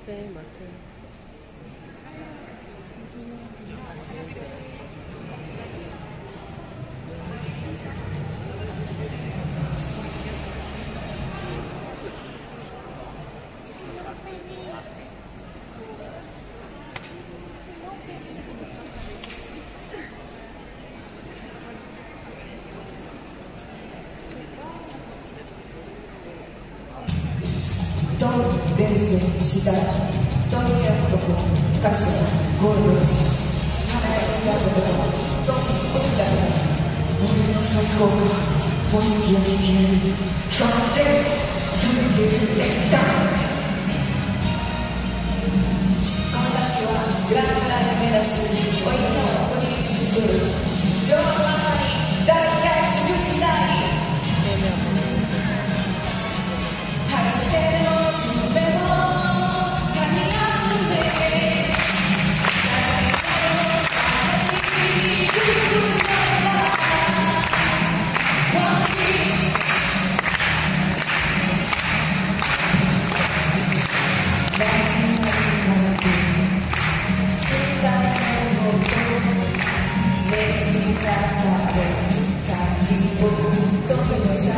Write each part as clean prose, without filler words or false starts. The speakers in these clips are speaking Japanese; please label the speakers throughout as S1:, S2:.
S1: 네, 맞아요.
S2: 伝染したトニー・アクトコ歌手ゴールドの島花がつなぐことはドン・オフだから俺の最高がポイントに消えるそれでだこのタスクはグランドライン目指しおいのここに進んでる上のまさに大体祝しないハイステーの夢を噛み合って探しに行くのさ One Piece 大事なもの時代のこと熱に出される感じを飛ぶのさ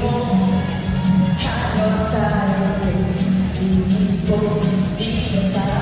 S2: 離されて一歩リードさ